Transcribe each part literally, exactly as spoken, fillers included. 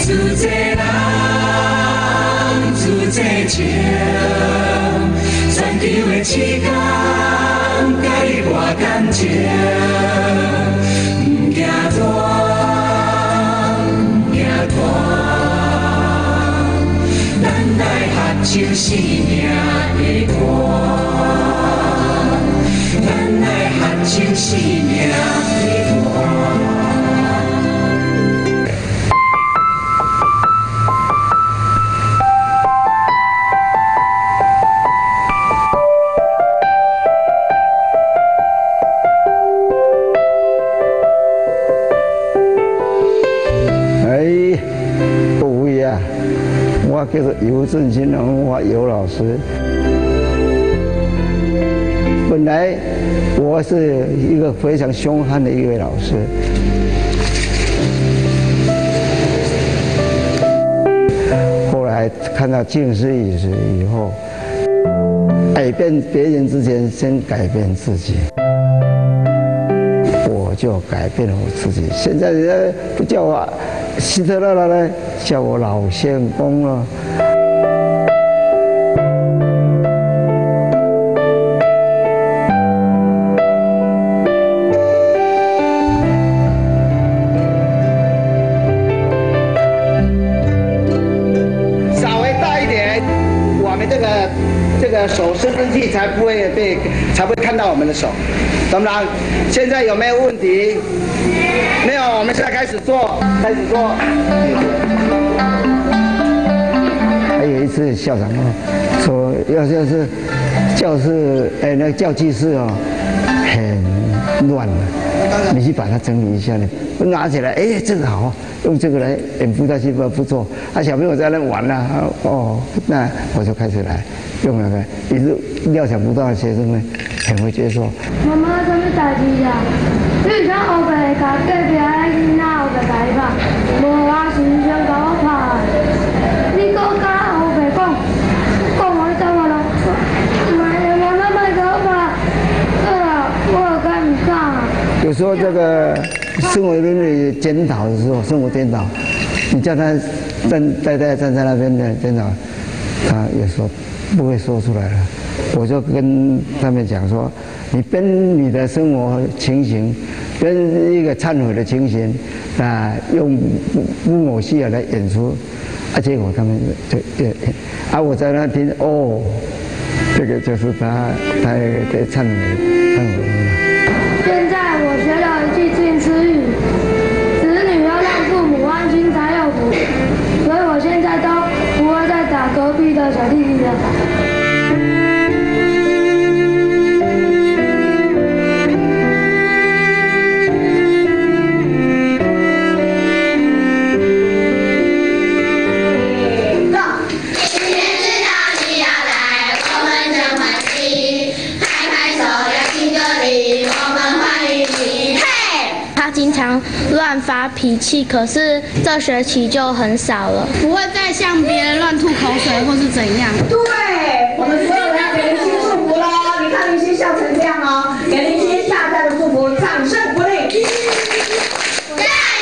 自济人，自济情，全球的时间，甲你换感情，唔惊大，唔惊大。 咱来合唱生命的歌，咱来合唱生命的歌。 哎，各位啊！ 我叫做尤振兴，我尤老师。本来我是一个非常凶悍的一位老师，后来看到静思语以后，改变别人之前，先改变自己。我就改变了我自己。现在人家不叫我希特勒了呢，叫我老宪公了。稍微大一点，我们这个这个手伸进去才不会被才不会看到我们的手，懂不懂？现在有没有问题？没有，我们现在开始做，开始做。还有一次校长哦，说要要是教室哎那个教具室哦很乱了，你去把它整理一下呢。我拿起来，哎，这个好，用这个来应付下去不不错。啊，小朋友在那玩了、啊，哦，那我就开始来用那个，也是料想不到的学生们很会接受。 妈妈，什么代志啊？你像后背甲隔壁个囡仔后背甲伊拍，无我是想甲我拍的。你搁甲后背讲，讲我怎么了？妈妈妈莫甲我拍，对啊，我敢唔敢啊？ 有时候这个生活伦理检讨的时候，生活检讨，你叫他站呆呆站在那边的检讨，他有时候不会说出来了。我就跟他们讲说，你跟你的生活情形，跟一个忏悔的情形，啊，用木偶戏来演出，啊，结果他们就也，啊，我在那听，哦，这个就是他他的忏悔忏悔了。 现在我学了一句近思语，子女要让父母安心才有福，所以我现在都不会再打隔壁的小弟弟了。 经常乱发脾气，可是这学期就很少了， 不会再向别人乱吐口水或是怎样。 对，我们所有人要给林欣祝福喽！你看林欣笑成这样哦，给林欣大大的祝福，掌声鼓励！ 加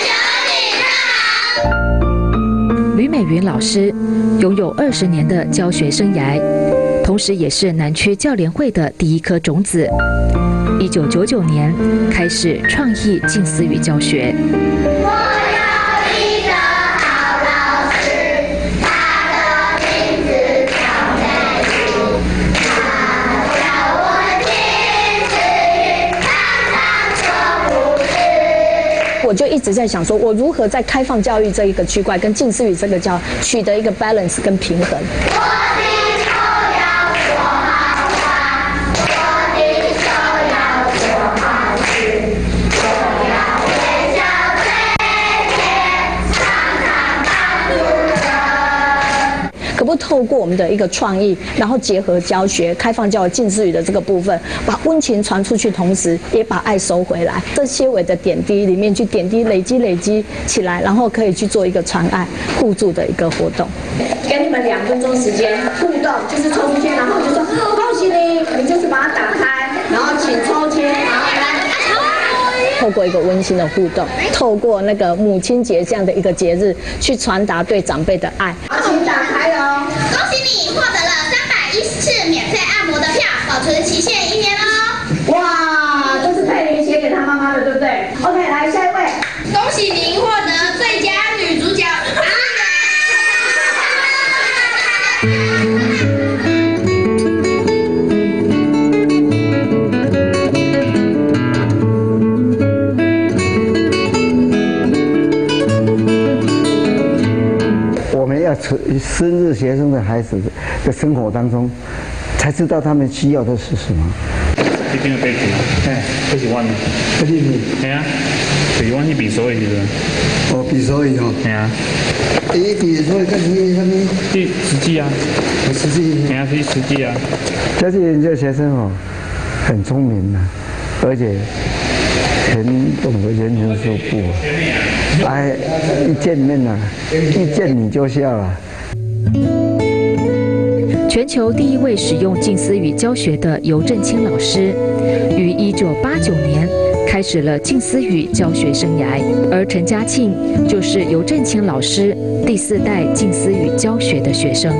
油，你好！ 吕美云老师拥有二十年的教学生涯，同时也是南区教联会的第一颗种子。一九九九年开始创意近思语教学。 我有一个好老师，他的名字叫美如，他教我近思语，常常说故事。 我就一直在想说，我如何在开放教育这一个区块跟近思语这个教取得一个 balance 跟平衡。可不透过我们的一个创意，然后结合教学、开放教育、近思语的这个部分，把温情传出去，同时也把爱收回来。这些微的点滴里面去点滴、累积、累积起来，然后可以去做一个传爱、互助的一个活动。 给你们两分钟时间互动，就是抽出签，然后就说恭喜你，你就是把它打开，然后请抽签，然后来。 透过一个温馨的互动，透过那个母亲节这样的一个节日，去传达对长辈的爱。 好，请打开哦。 恭喜你获得了三百一十次免费按摩的票，保存期限一年哦。 哇，这是佩玲写给她妈妈的，对不对 ？OK， 来下一位。 恭喜您获得最佳女主角。 我们要深入学生的孩子的生活当中，才知道他们需要的是什么。 这边的杯子，哎，这是碗呢， 这里面， 哎呀，这碗是比手艺的。 哦，比手艺哦。 哎呀。 诶，比手艺，这是什么？ 这实际啊， 实际。 哎呀，是实际啊。 这些这学生哦，很聪明的，而且很懂得人情世故。哎，一见面啊，一见你就笑了。 全球第一位使用近似语教学的尤正清老师，于一九八九年开始了近似语教学生涯，而陈嘉庆就是尤正清老师第四代近似语教学的学生。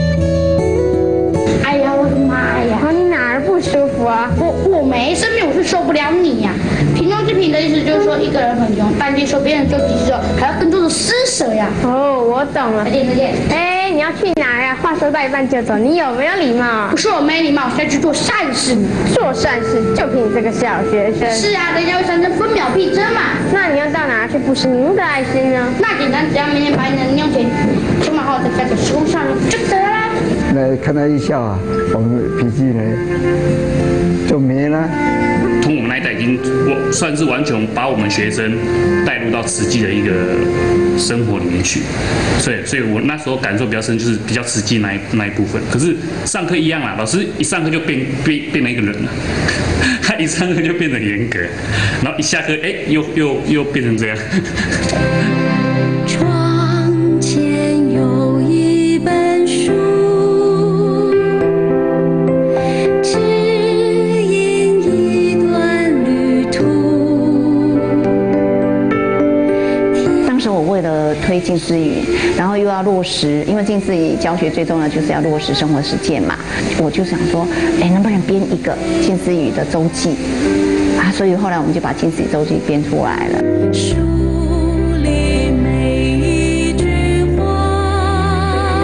哎呀，我的妈呀！你哪儿不舒服啊？我我没生病，我是受不了你呀、啊。平中之平的意思就是说，一个人很穷，半夜受别人救急之后，还要更多的施舍呀。哦，我懂了。再见再见。哎，你要去哪儿呀？话说到一半就走，你有没有礼貌？不是我没礼貌，我是要去做善事。做善事就凭你这个小学生。是啊，人家会产生分秒必争嘛。那你要到哪儿去布施您的爱心呢？那简单，只要每天把你的零用钱充满后，再加给食物上就得了。 那看他一笑啊，我们脾气呢就没了。 从我们那一代已经，我算是完全把我们学生带入到实际的一个生活里面去，所以，所以我那时候感受比较深，就是比较实际那一那一部分。可是上课一样啦，老师一上课就变变变了一个人了，他一上课就变得严格，然后一下课，哎，又又又变成这样。 窗前有一本书。 为了推近似语，然后又要落实，因为近似语教学最重要就是要落实生活实践嘛。我就想说，哎，能不能编一个近似语的周记啊？所以后来我们就把近似语周记编出来了。书里每一句话，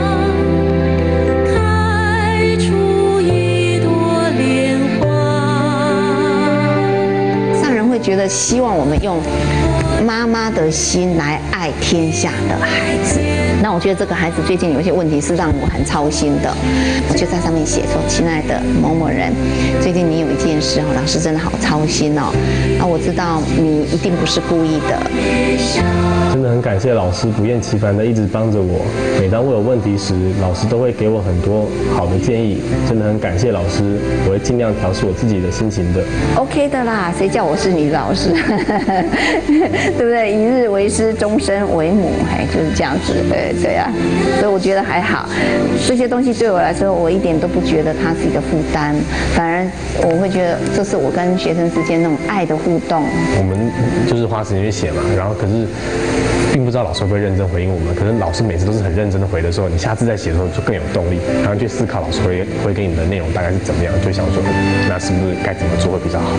开出一朵莲花。上人会觉得希望我们用妈妈的心来爱天下的孩子，那我觉得这个孩子最近有一些问题是让我很操心的，我就在上面写说：“亲爱的某某人，最近你有一件事哦，老师真的好操心哦。那我知道你一定不是故意的。” 真的很感谢老师不厌其烦的一直帮着我，每当我有问题时，老师都会给我很多好的建议，真的很感谢老师，我会尽量调试我自己的心情的。 OK 的啦，谁叫我是你老师？对不对？一日为师，终身为母，哎，就是这样子，对对啊。所以我觉得还好，这些东西对我来说，我一点都不觉得它是一个负担，反而我会觉得这是我跟学生之间那种爱的互动。 我们就是花时间去写嘛，然后可是并不知道老师会不会认真回应我们。可是老师每次都是很认真的回的时候，你下次再写的时候就更有动力，然后去思考老师会会给你的内容大概是怎么样，就想说，那是不是该怎么做会比较好？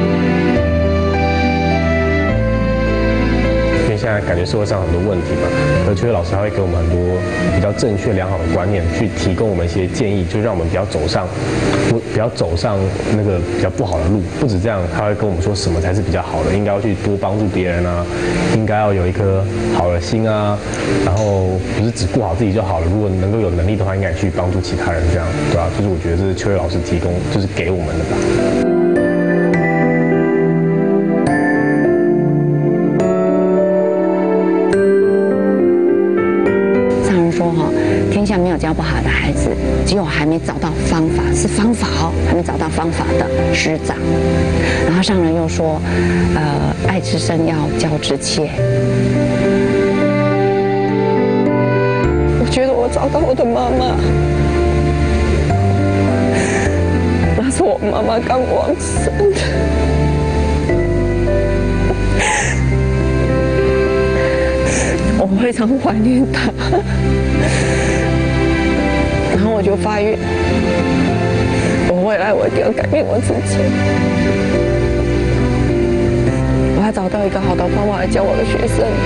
现在感觉社会上很多问题嘛，而缺老师他会给我们很多比较正确良好的观念，去提供我们一些建议，就让我们不要走上不不要走上那个比较不好的路。不止这样，他会跟我们说什么才是比较好的，应该要去多帮助别人啊，应该要有一颗好的心啊，然后不是只顾好自己就好了。如果能够有能力的话，应该去帮助其他人，这样对吧？就是我觉得这是秋月老师提供，就是给我们的吧。 天下没有教不好的孩子，只有还没找到方法，是方法哦，还没找到方法的师长。然后上人又说，呃，爱之深要教之切。 我觉得我找到我的妈妈，那是我妈妈刚往生的。 我非常怀念他。然后我就发愿，我未来我一定要改变我自己，我要找到一个好的方法来教我的学生。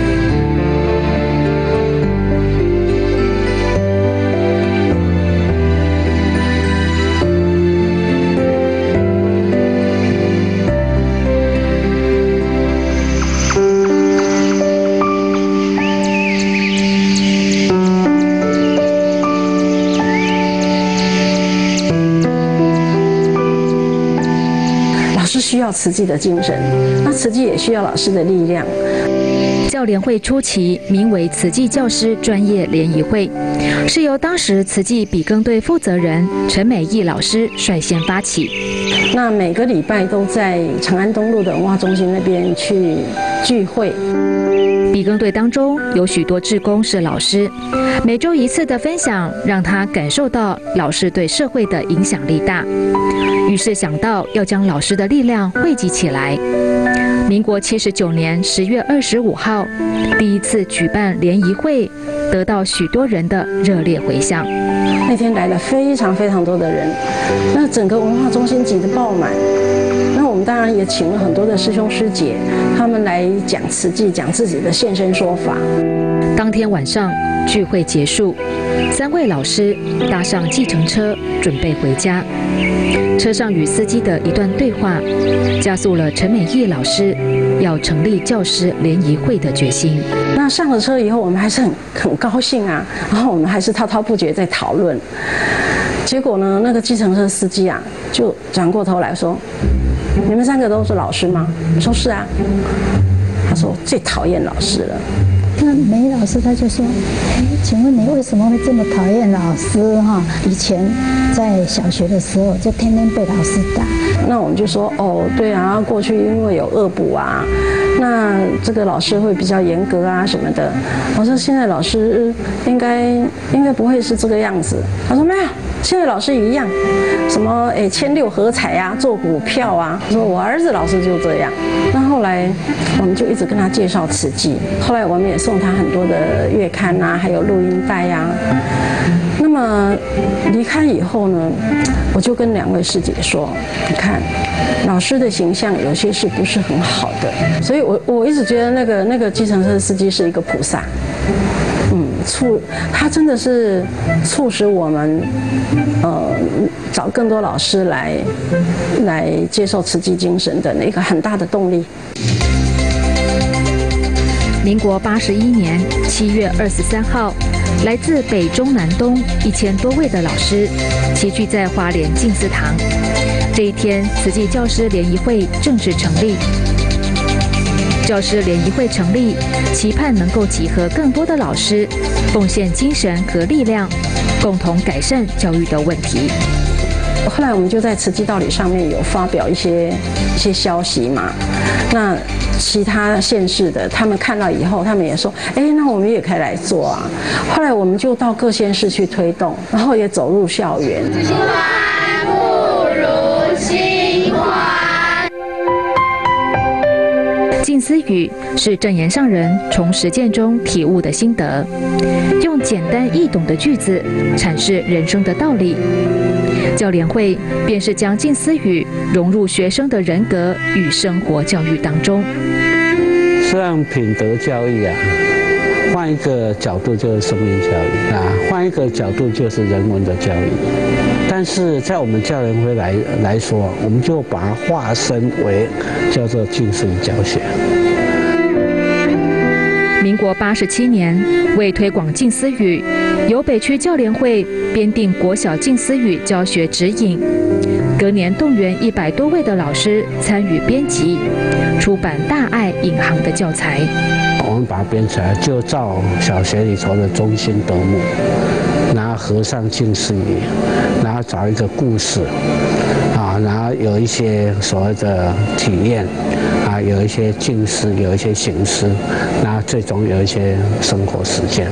需要慈济的精神，那慈济也需要老师的力量。 教联会初期名为慈济教师专业联谊会，是由当时慈济笔耕队负责人陈美义老师率先发起。 那每个礼拜都在长安东路的文化中心那边去聚会。 笔耕队当中有许多志工是老师，每周一次的分享让他感受到老师对社会的影响力大，于是想到要将老师的力量汇集起来。民国七十九年十月二十五号，第一次举办联谊会，得到许多人的热烈回响。 那天来了非常非常多的人，那整个文化中心挤得爆满。那我们当然也请了很多的师兄师姐，他们来讲慈济，讲自己的现身说法。 当天晚上聚会结束，三位老师搭上计程车准备回家。车上与司机的一段对话，加速了陈美义老师要成立教师联谊会的决心。 那上了车以后，我们还是很很高兴啊，然后我们还是滔滔不绝在讨论。结果呢，那个计程车司机啊，就转过头来说：“你们三个都是老师吗？”我说：“是啊。”他说：“最讨厌老师了。” 那梅老师他就说：“哎，请问你为什么会这么讨厌老师？哈，以前在小学的时候就天天被老师打。” 那我们就说：“哦，对啊，过去因为有恶补啊，那这个老师会比较严格啊什么的。”我说：“现在老师应该应该不会是这个样子。”他说：“没有。”现在老师一样，什么诶签六合彩啊，做股票啊。说我儿子老师就这样。那后来我们就一直跟他介绍慈济，后来我们也送他很多的月刊啊，还有录音带呀、啊。那么离开以后呢，我就跟两位师姐说，你看，老师的形象有些是不是很好的？所以我我一直觉得那个那个计程车司机是一个菩萨。嗯，促他真的是促使我们，呃，找更多老师来来接受慈济精神的一个很大的动力。 民国八十一年七月二十三号，来自北中南东一千多位的老师齐聚在花莲静思堂。这一天，慈济教师联谊会正式成立。教师联谊会成立，期盼能够集合更多的老师，奉献精神和力量，共同改善教育的问题。 后来我们就在慈济道理上面有发表一些一些消息嘛，那其他县市的他们看到以后，他们也说，哎，那我们也可以来做啊。后来我们就到各县市去推动，然后也走入校园。 心欢不如心欢。 静思语是证严上人从实践中体悟的心得，用简单易懂的句子阐释人生的道理。教联会便是将静思语融入学生的人格与生活教育当中。 实际上，品德教育啊，换一个角度就是生命教育啊，换一个角度就是人文的教育。但是在我们教联会来来说，我们就把它化身为叫做静思语教学。 民国八十七年，为推广静思语，由北区教联会编订国小静思语教学指引，隔年动员一百多位的老师参与编辑，出版《大爱引航》的教材。 我们把它编起来，就照小学里头的中心德目，然后合上静思语，然后找一个故事，啊，然后有一些所谓的体验，啊，有一些静思，有一些行思，然后最终有一些生活实践。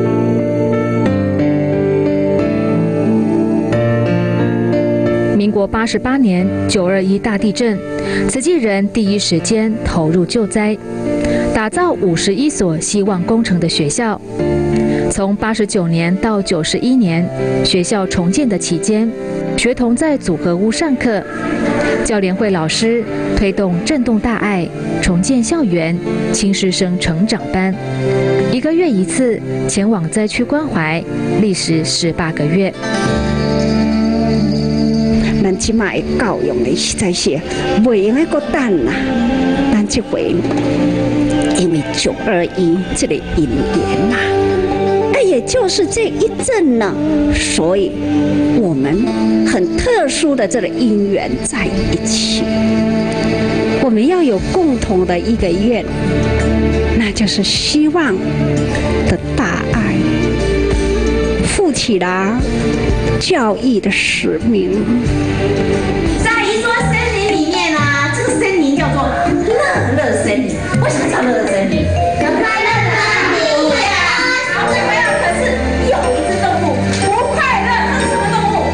民国八十八年九二一大地震，慈济人第一时间投入救灾，打造五十一所希望工程的学校。从八十九年到九十一年，学校重建的期间，学童在组合屋上课，教联会老师推动震动大爱，重建校园，亲师生成长班，一个月一次前往灾区关怀，历时十八个月。 咱即马的教育的实在是袂用个搁等啦，咱这回因为九二一这个因缘呐，那也就是这一阵呢，所以我们很特殊的这个因缘在一起，我们要有共同的一个愿，那就是希望的大爱，负起了教育的使命。 在一座森林里面啊，这个森林叫做乐乐森林。为什么叫乐乐森林？有快乐的森林。对啊，小朋友，可是有一只动物不快乐，那是什么动物？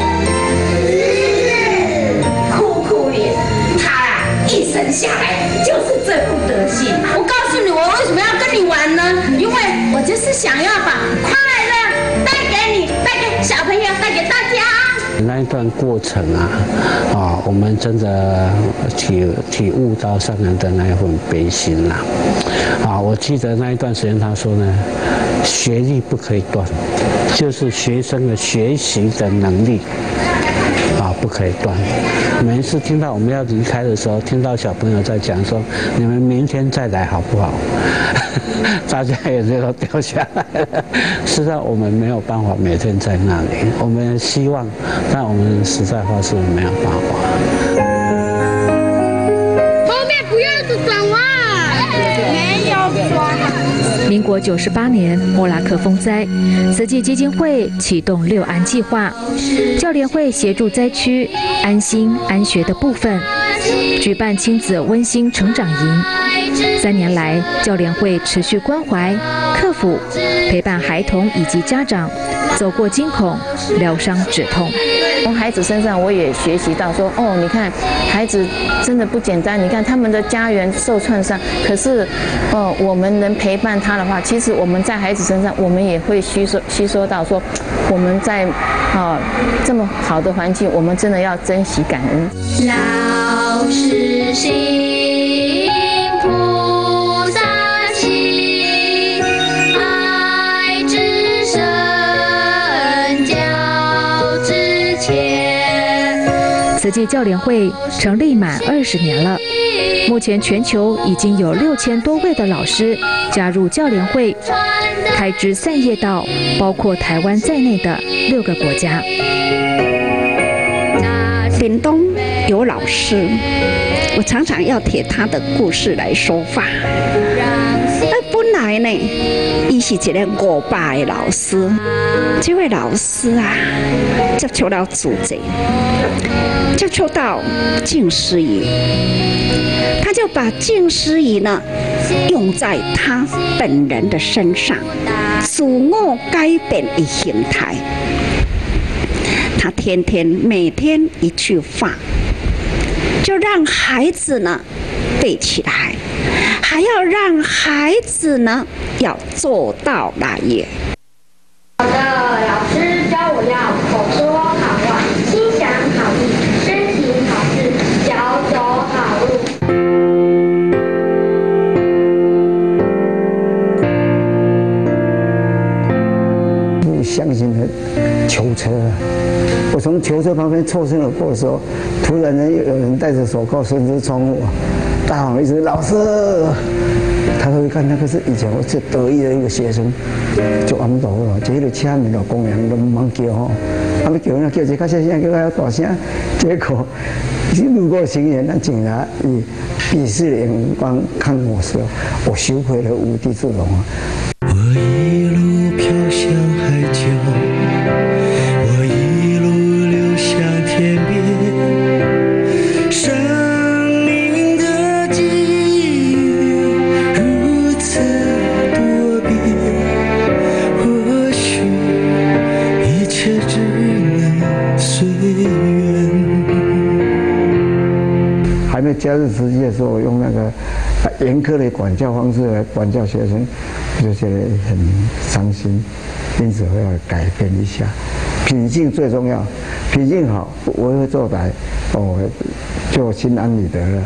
酷酷脸，它啊一生下来就是这副德性。 我告诉你，我为什么要跟你玩呢？因为我就是想要把快乐带给你，带给小朋友，带给大家。 那一段过程啊，啊，我们真的体体悟到上人的那一份悲心啦、啊。啊，我记得那一段时间他说呢，学历不可以断，就是学生的学习的能力啊不可以断。每一次听到我们要离开的时候，听到小朋友在讲说，你们明天再来好不好？大家眼泪都掉下来了。实际上我们没有办法每天在那里，我们希望，但我们实在话是没有办法。 后面不要转弯，没有转。 民国九十八年莫拉克风灾，慈济基金会启动六安计划，教联会协助灾区安心安学的部分，举办亲子温馨成长营。三年来，教联会持续关怀、克服、陪伴孩童以及家长走过惊恐，疗伤止痛。 从孩子身上，我也学习到说，哦，你看，孩子真的不简单。你看他们的家园受创伤，可是，哦，我们能陪伴他的话，其实我们在孩子身上，我们也会吸收吸收到说，我们在啊、哦、这么好的环境，我们真的要珍惜感恩。 老师辛菩萨行，爱之深，教之浅。 慈济教联会成立满二十年了，目前全球已经有六千多位的老师加入教联会，开枝散叶到包括台湾在内的六个国家。 屏东有老师，我常常要贴他的故事来说法。那本来呢，伊是一个五百的老师，这位老师啊，接触到主责，接触到静思语，他就把静思语呢用在他本人的身上，自我改变的形态。他天天每天一句话，就让孩子呢背起来，还要让孩子呢要做到那耶。 我的老师教我要口说好话，心想好意，身行好事，脚走好路。 不相信的囚车，我从囚车旁边错身而过的时候，突然间有人戴着手铐顺着窗户大喊一声：“老师！”他说：“一看那个是以前我最得意的一个学生，就安到了，就迄个车面了，公园都唔忙叫吼，啊要叫人叫一较小声，叫较大声，结果路过行人，那警察以鄙视的眼光看我时，我羞愧了无地自容啊。” 我一路飘向海角，我一路流向天边，生命的际遇如此多变，或许一切只能随缘。 还没加入实际的时候，我用那个严苛的管教方式来管教学生，我就觉得很伤心，因此我要改变一下。品性最重要，品性好，我会做歹，哦，就心安理得了。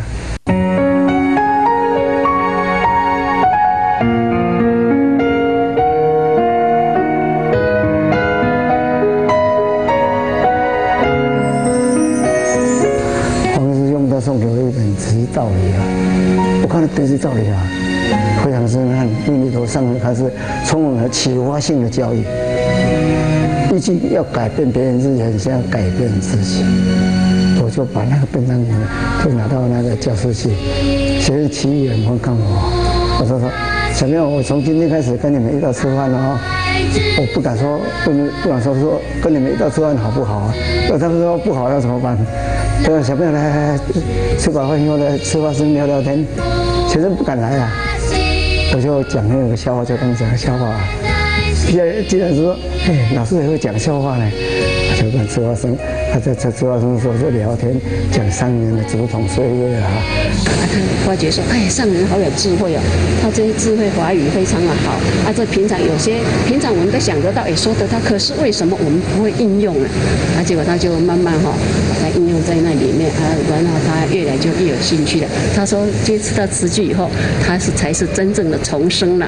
送给我一本《直习道理》啊，我看到《直习道理》啊，非常震撼，因为头上它是充满了启发性的教育。预计要改变别人之前，先要改变自己。我就把那个便当盒就拿到那个教室去，学生齐眼光看我，我说说，小朋友，我从今天开始跟你们一道吃饭了哦。我不敢说，不能不敢说说跟你们一道吃饭好不好啊？如果他们说不好，要怎么办？对吧？小朋友来来来，吃饱饭以后来吃花生聊聊天，学生不敢来啊。我就讲那个笑话，就跟讲笑话、啊。既然既然说，哎，老师也会讲笑话呢，我就跟吃花生，他在在吃花生的时候就聊天，讲上人的竹筒岁月啊。 啊，他发觉说，哎，上人好有智慧哦，他这些智慧华语非常的好。啊，这平常有些平常我们都想得到，也说得到，可是为什么我们不会应用呢？啊，结果他就慢慢哈、哦，把它应用在那里面，啊，然后他越来就越有兴趣了。他说，接触到词句以后，他是才是真正的重生了。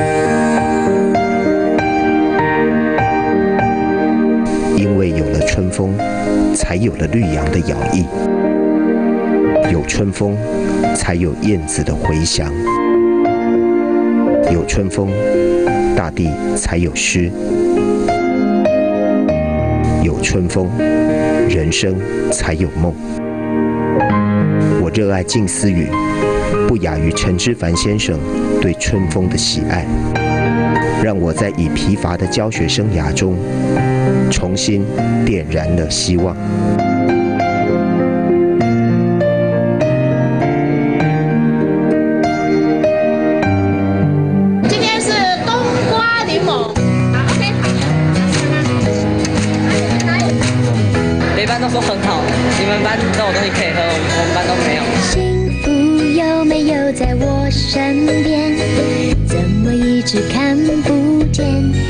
因为有了春风，才有了绿杨的摇曳；有春风，才有燕子的回响；有春风，大地才有诗；有春风，人生才有梦。我热爱静思语，不亚于陈之凡先生对春风的喜爱，让我在已疲乏的教学生涯中重新点燃了希望。 今天是冬瓜柠檬，好 ，OK。 别班都说很好，你们班都有东西可以喝，我们班都没有。 幸福有没有在我身边？怎么一直看不见？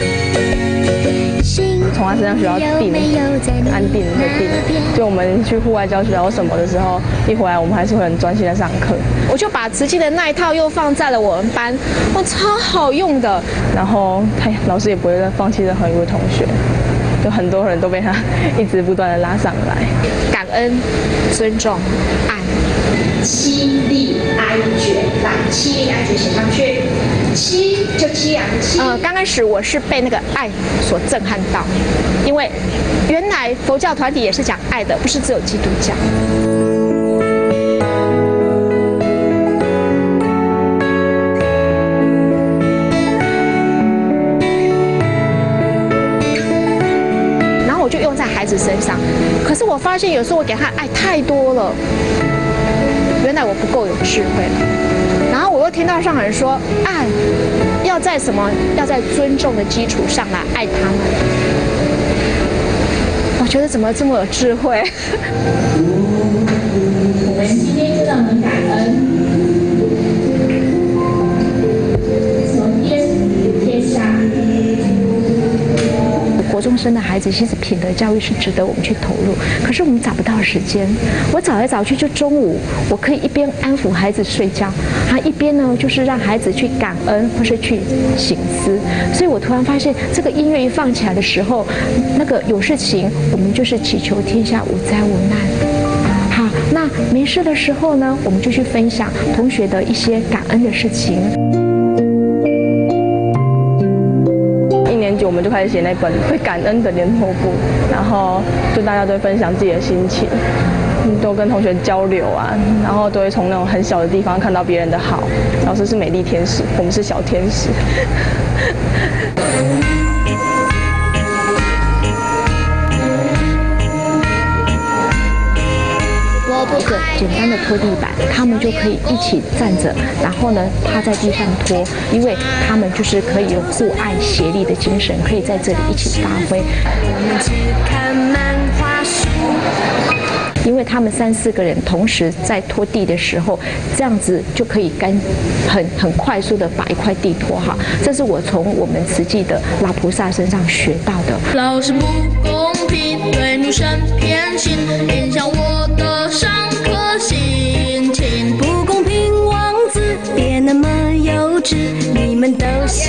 从他身上学到定安定的定，就我们去户外教学或什么的时候，一回来我们还是会很专心的上课。 我就把慈济的那一套又放在了我们班，哦，超好用的。 然后他老师也不会再放弃任何一位同学，就很多人都被他一直不断的拉上来。 感恩、尊重、爱。 七力哀绝，来，七力哀绝写上去。七就七两个七。 呃，刚开始我是被那个爱所震撼到，因为原来佛教团体也是讲爱的，不是只有基督教。然后我就用在孩子身上，可是我发现有时候我给他爱太多了。原来我不够有智慧了，然后我又听到上人说，爱要在什么？要在尊重的基础上来爱他们。我觉得怎么这么有智慧？ 我们今天真的很感恩。从天天下。 国中生的孩子，其实品德教育是值得我们去投入，可是我们找不到时间。我找来找去，就中午我可以一边安抚孩子睡觉，啊，一边呢就是让孩子去感恩或是去省思。所以我突然发现，这个音乐一放起来的时候，那个有事情，我们就是祈求天下无灾无难。好，那没事的时候呢，我们就去分享同学的一些感恩的事情。 我们就开始写那本会感恩的联络簿，然后就大家都会分享自己的心情，都跟同学交流啊，然后都会从那种很小的地方看到别人的好。老师是美丽天使，我们是小天使。 一个简单的拖地板，他们就可以一起站着，然后呢趴在地上拖，因为他们就是可以有互爱协力的精神，可以在这里一起发挥。 因为他们三四个人同时在拖地的时候，这样子就可以干很很快速的把一块地拖好。这是我从我们慈济的老菩萨身上学到的。 老是不公平，对女生偏心，影响我的上课心情。不公平，王子别那么幼稚，你们都是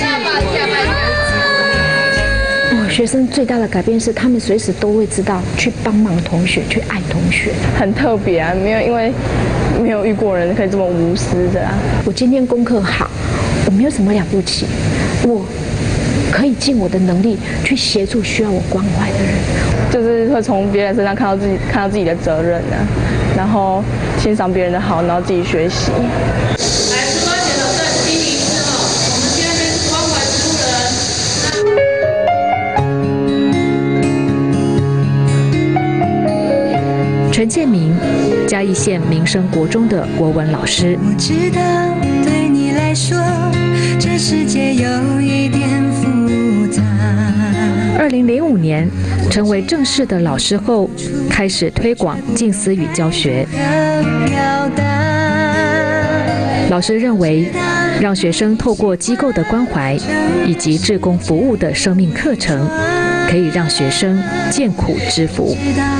我学生最大的改变是，他们随时都会知道去帮忙同学，去爱同学， 很特别啊！没有，因为没有遇过人可以这么无私的啊。 我今天功课好，我没有什么了不起，我可以尽我的能力去协助需要我关怀的人， 就是会从别人身上看到自己看到自己的责任啊，然后欣赏别人的好，然后自己学习。 来，十八节的在第一次哦，我们今天是关怀植物人。 陈建明，嘉义县民生国中的国文老师。 我知道对你来说，这世界有一点复杂。 二零零五年成为正式的老师后，开始推广近思语教学。老师认为，让学生透过机构的关怀以及志工服务的生命课程，可以让学生见苦知福。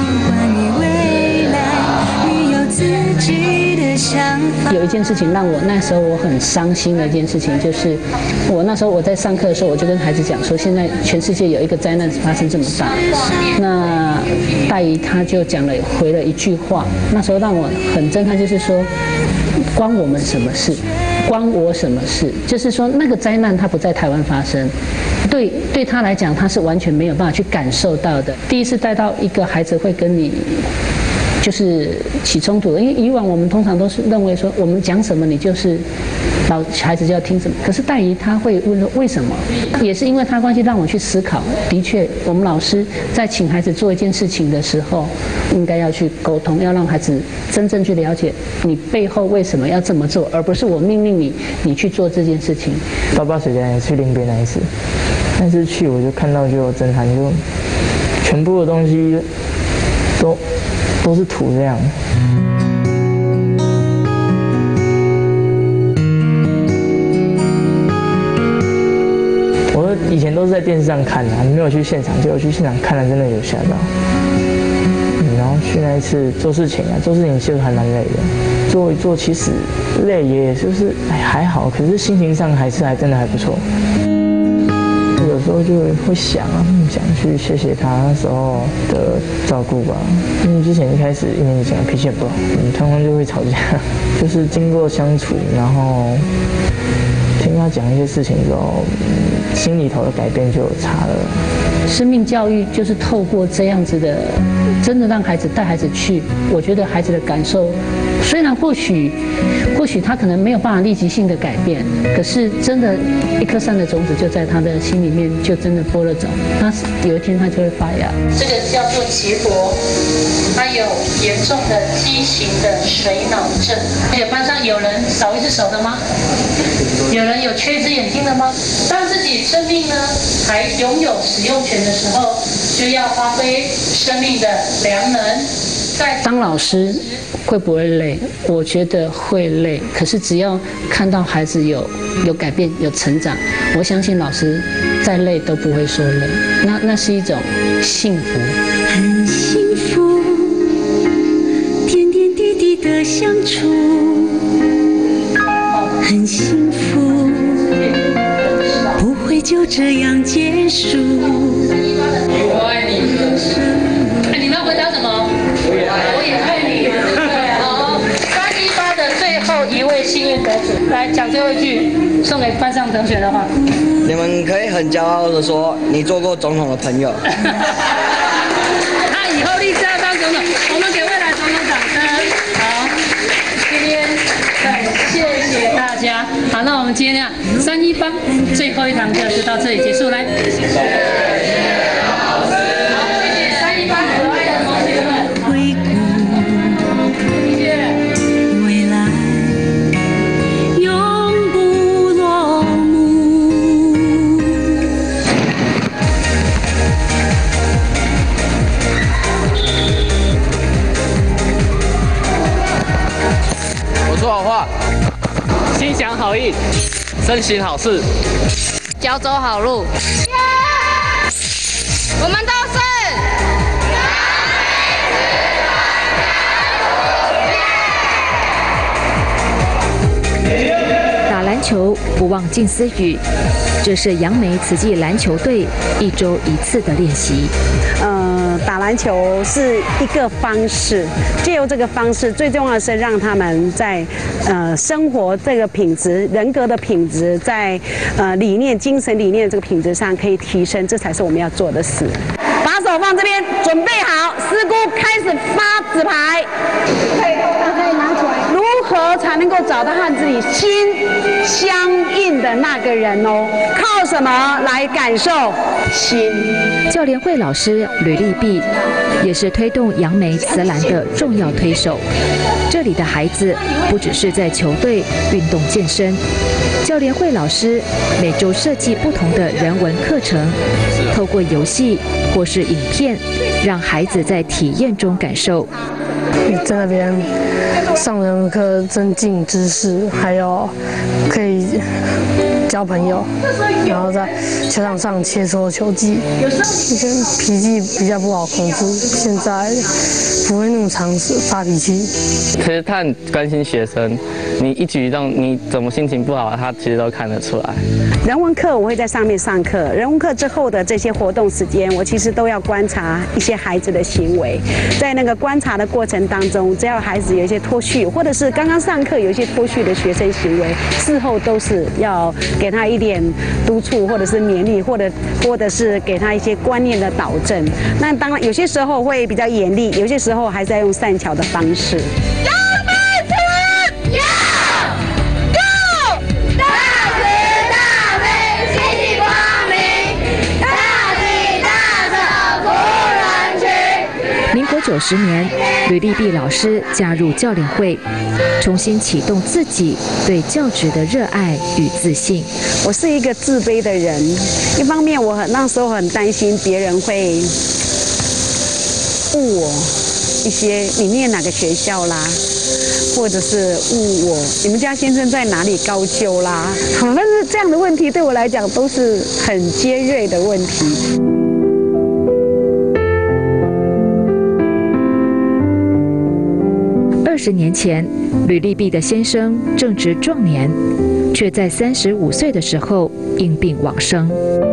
有一件事情让我那时候我很伤心的一件事情，就是我那时候我在上课的时候，我就跟孩子讲说，现在全世界有一个灾难发生这么大，那大姨她就讲了回了一句话，那时候让我很震撼，就是说关我们什么事？关我什么事？就是说那个灾难它不在台湾发生，对对他来讲他是完全没有办法去感受到的。第一次带到一个孩子会跟你就是起冲突的，因为以往我们通常都是认为说我们讲什么你就是老孩子就要听什么，可是戴姨他会问说为什么，也是因为他关系让我去思考，的确我们老师在请孩子做一件事情的时候，应该要去沟通，要让孩子真正去了解你背后为什么要这么做，而不是我命令你你去做这件事情。 到八水家也去林边那一次，那次去我就看到就有震撼，就全部的东西都都是土这样。我以前都是在电视上看的，没有去现场，结果去现场看了，真的有吓到。嗯，然后去那一次做事情啊，做事情其实还蛮累的，做一做其实累，也就是哎还好，可是心情上还是还真的还不错。有时候就会想啊，想去谢谢他那时候的照顾吧。因为之前一开始一年级前脾气很不好，嗯，常常就会吵架。就是经过相处，然后听他讲一些事情之后，嗯，心里头的改变就有差了。 生命教育就是透过这样子的，真的让孩子带孩子去，我觉得孩子的感受，虽然或许或许他可能没有办法立即性的改变，可是真的一颗善的种子就在他的心里面就真的播了种，他有一天他就会发芽。 这个叫做齐博，他有严重的畸形的水脑症。而且班上有人少一只手的吗？有人有缺一只眼睛的吗？当自己生命呢还拥有使用权的时候，就要发挥生命的良能。在当老师会不会累？我觉得会累，可是只要看到孩子有有改变、有成长，我相信老师再累都不会说累。那那是一种幸福， 很幸福，点点滴滴的相处，很幸福，不会就这样结束。 我爱你。哎，你们要回答什么？我也爱你。对，好。三一八的最后一位幸运得主，来讲最后一句，送给班上同学的话。 你们可以很骄傲的说，你做过总统的朋友。 他以后立志要当总统，我们给未来总统掌声。好，今天很谢谢大家。好，那我们今天啊三一八最后一堂课就到这里结束，来。 说好话，心想好意，身行好事， 脚走好路。我们都是。 打篮球不忘近思语，这是杨梅慈济篮球队一周一次的练习。 呃，打篮球是一个方式，借由这个方式，最重要的是让他们在呃生活这个品质、人格的品质，在呃理念、精神理念这个品质上可以提升，这才是我们要做的事。把手放这边，准备好，师姑开始发纸牌。可以，可以拿出来。如何才能够找到和自己心相应的那个人哦？靠什么来感受心？ 教联会老师吕丽碧也是推动杨梅慈篮的重要推手。这里的孩子不只是在球队运动健身，教联会老师每周设计不同的人文课程，透过游戏或是影片，让孩子在体验中感受。 在那边上人文课，增进知识，还有可以交朋友，然后在球场上切磋球技。以前脾气比较不好控制，现在不会那么常发脾气。 其实他很关心学生，你一举一动，你怎么心情不好，他其实都看得出来。 人文课我会在上面上课，人文课之后的这些活动时间，我其实都要观察一些孩子的行为。在那个观察的过程当中，只要孩子有一些脱序，或者是刚刚上课有一些脱序的学生行为，事后都是要给他一点督促，或者是勉励，或者或者是给他一些观念的导正。那当然有些时候会比较严厉，有些时候还是要用善巧的方式。 九十年，吕丽碧老师加入教联会，重新启动自己对教职的热爱与自信。 我是一个自卑的人，一方面我很那时候很担心别人会误我一些，你念哪个学校啦，或者是误我你们家先生在哪里高就啦，但是这样的问题对我来讲都是很尖锐的问题。 二十年前，吕丽碧的先生正值壮年，却在三十五岁的时候因病往生。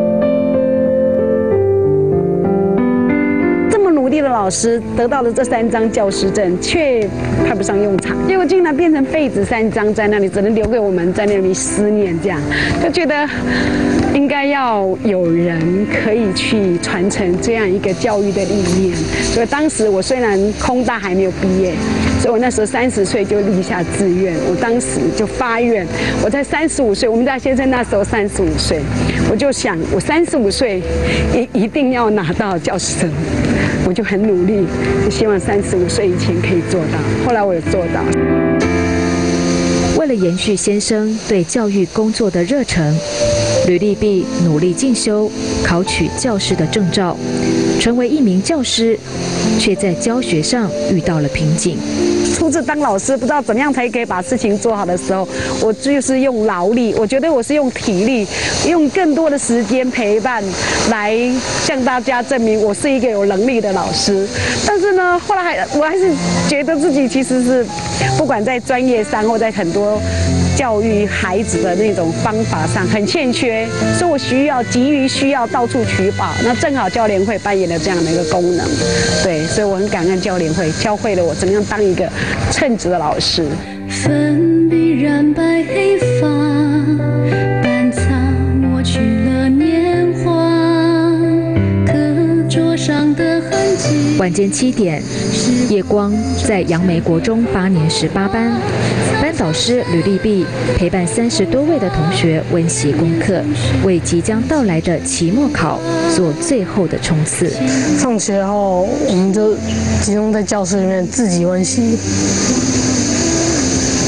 这么努力的老师得到了这三张教师证，却派不上用场，结果竟然变成废纸三张，在那里只能留给我们在那里思念，这样就觉得应该要有人可以去传承这样一个教育的理念。所以当时我虽然空大还没有毕业，所以我那时候三十岁就立下志愿，我当时就发愿，我在三十五岁，我们家先生那时候三十五岁，我就想我三十五岁一一定要拿到教师证，我就很努力，就希望三十五岁以前可以做到。后来我有做到。 为了延续先生对教育工作的热忱，吕丽碧努力进修，考取教师的证照，成为一名教师，却在教学上遇到了瓶颈。 初次当老师，不知道怎么样才可以把事情做好的时候，我就是用劳力，我觉得我是用体力，用更多的时间陪伴，来向大家证明我是一个有能力的老师。但是呢，后来还我还是觉得自己其实是，不管在专业上或在很多教育孩子的那种方法上很欠缺，所以我需要急于需要到处取宝。那正好教联会扮演了这样的一个功能，对，所以我很感恩教联会，教会了我怎么样当一个称职的老师。 粉笔染白黑发，半擦抹去了年华，课桌上的痕迹。 晚间七点，夜光在杨梅国中八年十八班，班导师吕丽碧陪伴三十多位的同学温习功课，为即将到来的期末考做最后的冲刺。 放学后，我们就集中在教室里面自己温习。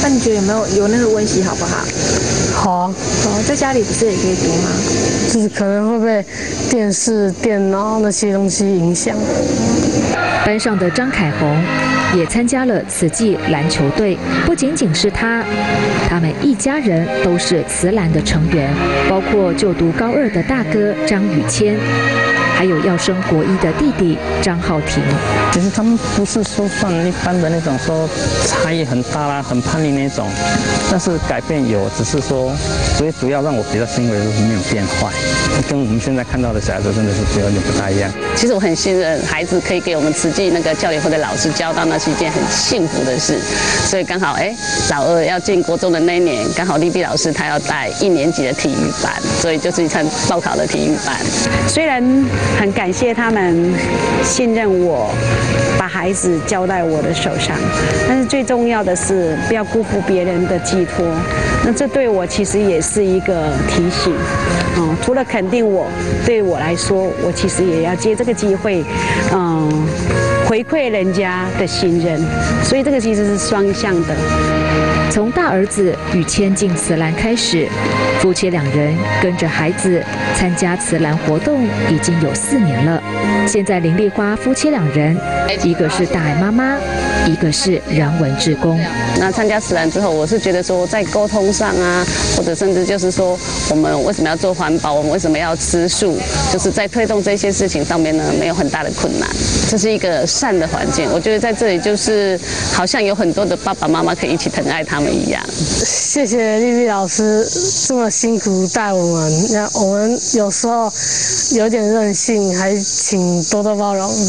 那你觉得有没有有那个温习好不好？ 好啊。 哦，在家里不是也可以读吗？ 就是可能会被电视、电脑那些东西影响。 班上的张凯红也参加了慈济篮球队，不仅仅是他，他们一家人都是慈篮的成员，包括就读高二的大哥张宇谦，还有要升国一的弟弟张浩庭。 其实他们不是说算一般的那种说差异很大啦、很叛逆那种，但是改变有，只是说最主要让我比较欣慰的就是没有变坏，跟我们现在看到的小孩子真的是有点不大一样。 其实我很信任孩子可以给我们慈济那个教联会的老师教到，那是一件很幸福的事。所以刚好哎，老二要进国中的那一年，刚好丽碧老师她要带一年级的体育班，所以就是参报考了体育班。 虽然很感谢他们信任我，把孩子交在我的手上，但是最重要的是不要辜负别人的寄托。那这对我其实也是一个提醒。嗯，除了肯定我，对我来说，我其实也要借这个机会，嗯，回馈人家的信任。所以这个其实是双向的。 从大儿子宇谦进慈篮开始，夫妻两人跟着孩子参加慈篮活动已经有四年了。现在林丽花夫妻两人，一个是大爱妈妈，一个是人文志工。 那参加慈篮之后，我是觉得说在沟通上啊，或者甚至就是说我们为什么要做环保，我们为什么要吃素，就是在推动这些事情上面呢，没有很大的困难。这是一个善的环境，我觉得在这里就是好像有很多的爸爸妈妈可以一起疼爱他们一样。 谢谢丽丽老师这么辛苦带我们，那我们有时候有点任性，还请多多包容。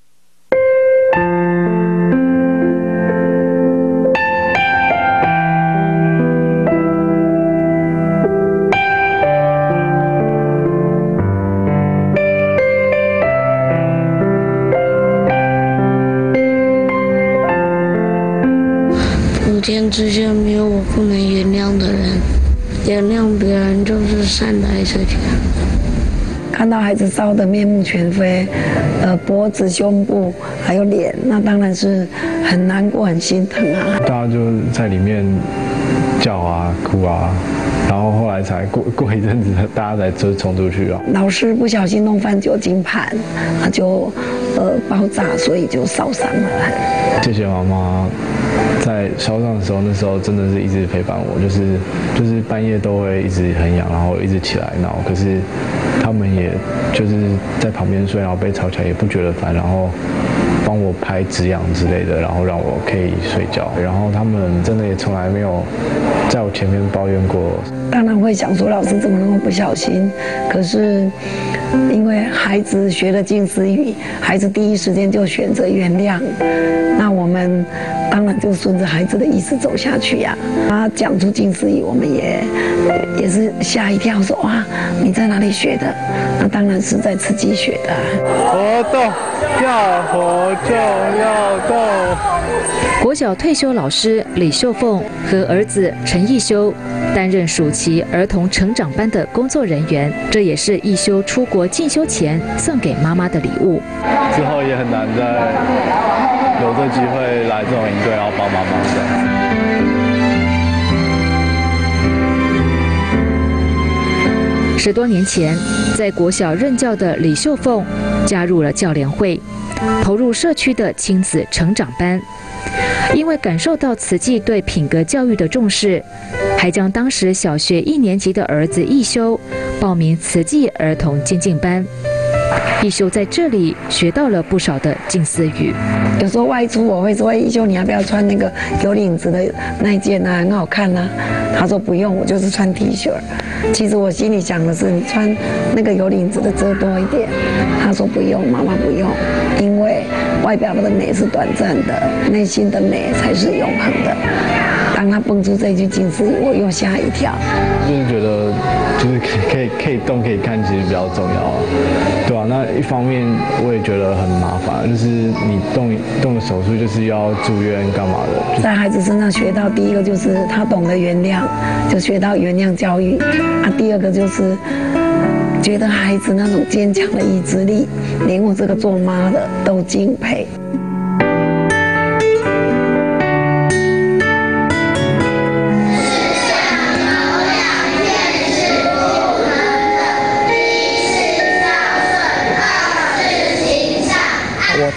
普天之下没有我不能原谅的人，原谅别人就是善的一事情。 看到孩子烧得面目全非，呃，脖子、胸部还有脸，那当然是很难过、很心疼啊。 大家就在里面叫啊、哭啊，然后后来才过过一阵子，大家才就冲出去啊。 老师不小心弄翻酒精盘，他就呃爆炸，所以就烧伤了。 谢谢妈妈。在烧伤的时候，那时候真的是一直陪伴我，就是就是半夜都会一直很痒，然后一直起来闹。可是他们也就是在旁边睡，然后被吵起来也不觉得烦，然后帮我拍止痒之类的，然后让我可以睡觉。然后他们真的也从来没有在我前面抱怨过。 当然会想说老师怎么那么不小心，可是因为孩子学了近思语，孩子第一时间就选择原谅，那我们当然就顺着孩子的意思走下去呀、啊。他讲出近思语，我们也也是吓一跳，说哇，你在哪里学的？那当然是在慈济学的、啊。 活动要活就要动。 国小退休老师李秀凤和儿子陈义修担任暑期儿童成长班的工作人员，这也是义修出国进修前送给妈妈的礼物。 之后也很难再有这机会来这种营队，然后帮妈妈这样子。 十多年前，在国小任教的李秀凤加入了教联会，投入社区的亲子成长班。因为感受到慈济对品格教育的重视，还将当时小学一年级的儿子义修报名慈济儿童精进班。义修在这里学到了不少的近思语。 有时候外出我会说：“义修，你要不要穿那个有领子的那一件啊？很好看啊。”他说：“不用，我就是穿 T 恤。”其实我心里想的是，你穿那个有领子的遮多一点。他说：“不用，妈妈不用，因为外表的美是短暂的，内心的美才是永恒的。”当他蹦出这句近思语，我又吓一跳。 就是觉得，就是可以可以动可以看，其实比较重要啊，对吧、啊？那一方面我也觉得很麻烦，就是你动动了手术就是要住院干嘛的。 在孩子身上学到第一个就是他懂得原谅，就学到原谅教育啊。第二个就是觉得孩子那种坚强的意志力，连我这个做妈的都敬佩。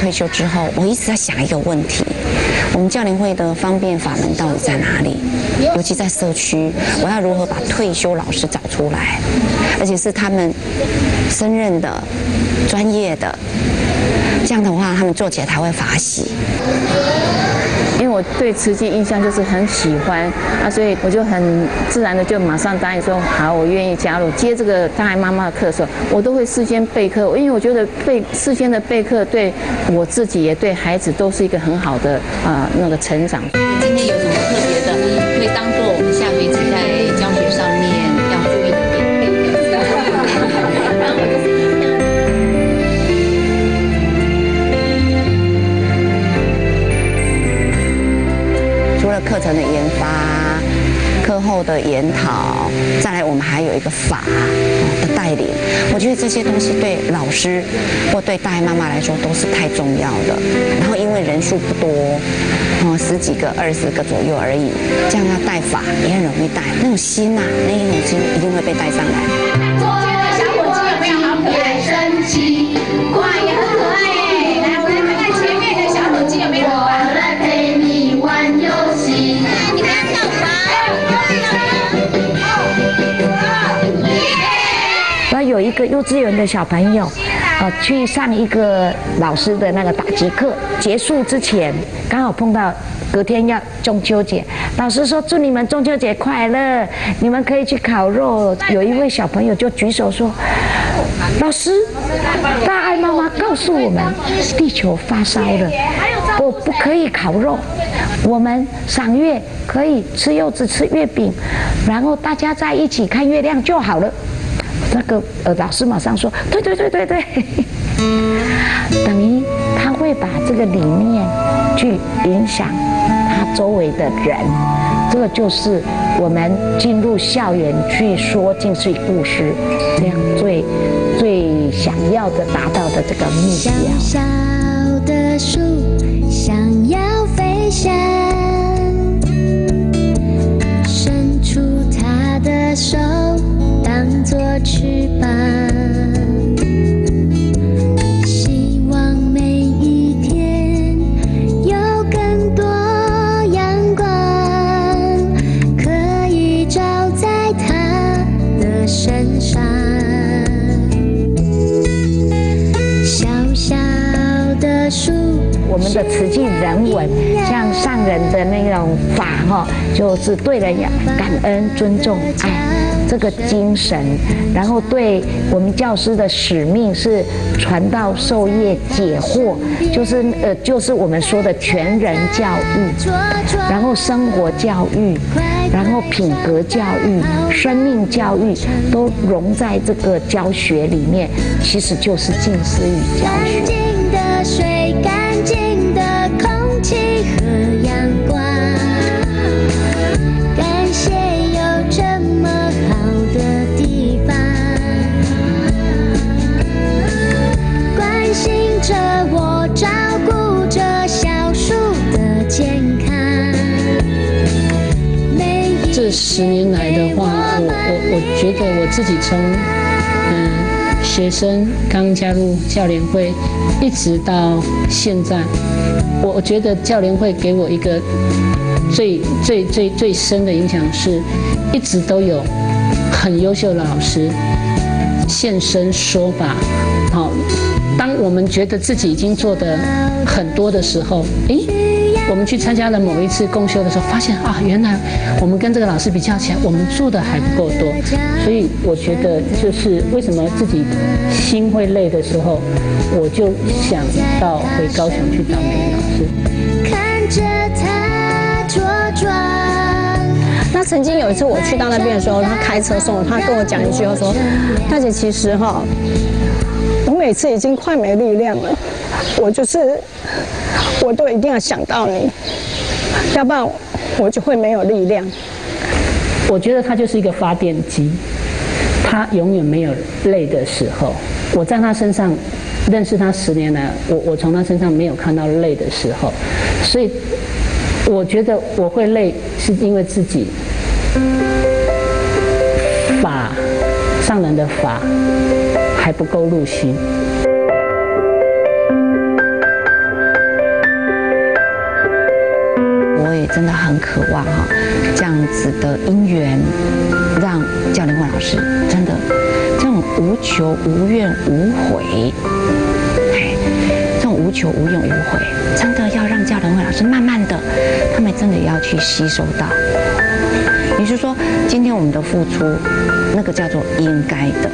退休之后，我一直在想一个问题：我们教联会的方便法门到底在哪里？尤其在社区，我要如何把退休老师找出来，而且是他们胜任的、专业的，这样的话他们做起来才会法喜。 因为我对慈济印象就是很喜欢啊，所以我就很自然的就马上答应说好，我愿意加入。接这个障碍妈妈的课的时候，我都会事先备课，因为我觉得备事先的备课对我自己也对孩子都是一个很好的啊、呃、那个成长。 今天有什么特别的，可以当做我们下学期在教学上面要注意的点。 除了课程的研发、课后的研讨，再来我们还有一个法的带领。我觉得这些东西对老师或对大爱妈妈来说都是太重要的。然后因为人数不多，哦，十几个、二十个左右而已，这样要带法也很容易带。那种心呐、啊，那一种心一定会被带上来。 做小火鸡有没有好可爱？生鸡，哇，也很可爱耶！来，我们来看看前面的小火鸡有没有好玩？我来陪你玩游戏。你们要跳舞吗？ 我有一个幼稚园的小朋友，呃，去上一个老师的那个打击课，结束之前刚好碰到隔天要中秋节，老师说祝你们中秋节快乐，你们可以去烤肉。有一位小朋友就举手说：“老师，大爱妈妈告诉我们，地球发烧了，我不可以烤肉，我们赏月可以吃柚子、吃月饼，然后大家在一起看月亮就好了。”那个呃，老师马上说：“对对对对对。”等于他会把这个理念去影响他周围的人，这个就是我们进入校园去说近视故事，这样最最想要的达到的这个目标。 小小的树想要飞翔，伸出它的手当作翅膀，希望每一天有更多阳光可以照在它的身上。小小的树， 我们的慈济人文，像上人的那种法哈，就是对人感恩、尊重、爱这个精神，然后对我们教师的使命是传道授业解惑，就是呃就是我们说的全人教育，然后生活教育，然后品格教育、生命教育都融在这个教学里面，其实就是近似语教学。 的水，干净的空气和阳光，感谢有这么好的地方，关心着我，照顾着小树的健康。 这十年来的话，我我我觉得我自己从嗯学生刚加入教联会，一直到现在，我我觉得教联会给我一个最最最最深的影响是，一直都有很优秀的老师现身说法。好，当我们觉得自己已经做得很多的时候，诶，我们去参加了某一次共修的时候，发现啊，原来我们跟这个老师比较起来，我们做的还不够多。所以我觉得，就是为什么自己心会累的时候，我就想到回高雄去当美语老师。 看着他茁壮。 那曾经有一次我去到那边的时候，他开车送我，他跟我讲一句话说：“大姐，其实哈，我每次已经快没力量了，我就是我都一定要想到你，要不然我就会没有力量。” 我觉得他就是一个发电机，他永远没有累的时候。我在他身上认识他十年来，我我从他身上没有看到累的时候，所以我觉得我会累，是因为自己法上人的法还不够入心。 也真的很渴望哈，这样子的因缘，让教联会老师真的这种无求无怨无悔，哎，这种无求无怨无悔，真的要让教联会老师慢慢的，他们真的要去吸收到。也就是说，今天我们的付出，那个叫做应该的。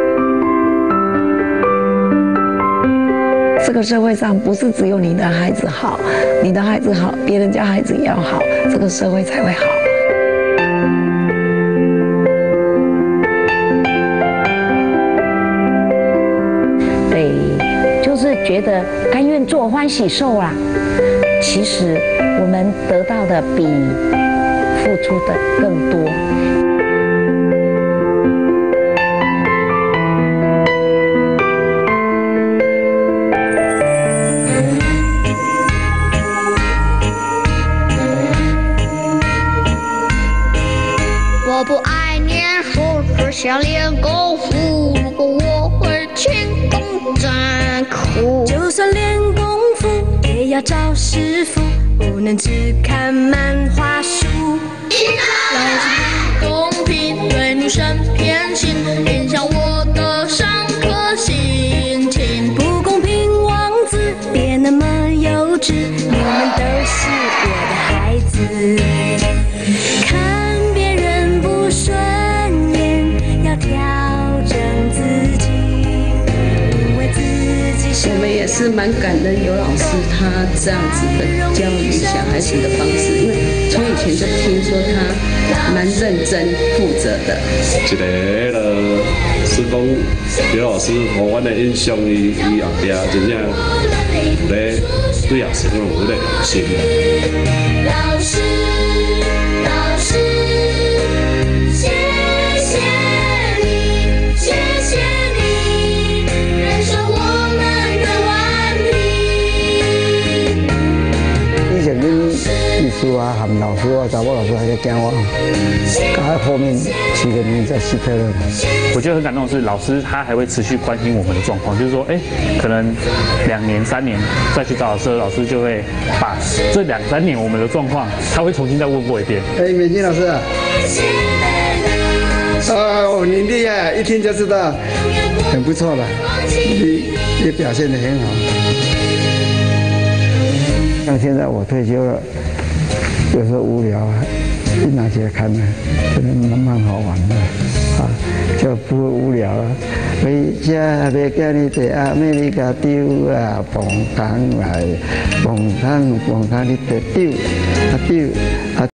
这个社会上不是只有你的孩子好，你的孩子好，别人家孩子也要好，这个社会才会好。 对，就是觉得甘愿做欢喜受啦。其实我们得到的比付出的更多。 我不爱念书，只想练功夫。如果我会勤工俭苦， 就算练功夫，也要找师傅，不能只看漫画书。 老师不公平，对女生偏心，影响我的上课心情。 不公平，王子别那么幼稚，你们都是我的孩子。看别人不顺眼，要调整自己，因为自己是。 我们也是蛮感恩有老师他这样子的教育小孩子的方式，因为从以前就听说他蛮认真负责的。 一个了是讲刘老师，互阮的印象，伊伊后壁真正有咧对学生有迄个用心。 老师，老师，谢谢你，谢谢你，忍受我们的顽皮。 以前恁秘书啊、含老师啊、查某老师还在惊我，到后面几个人在死退了。 我觉得很感动的是，老师他还会持续关心我们的状况，就是说，哎，可能两年、三年再去找老师，老师就会把这两三年我们的状况，他会重新再问过一遍。 哎，美金老师啊，哦，你厉害，一听就知道，很不错了，你也表现得很好。像现在我退休了，有时候无聊啊，一拿起来看呢，真的蛮蛮好玩的啊，就不会无聊了。回家要叫你在阿美利加丢啊，蹦汤来，蹦汤蹦汤你得丢啊丢啊。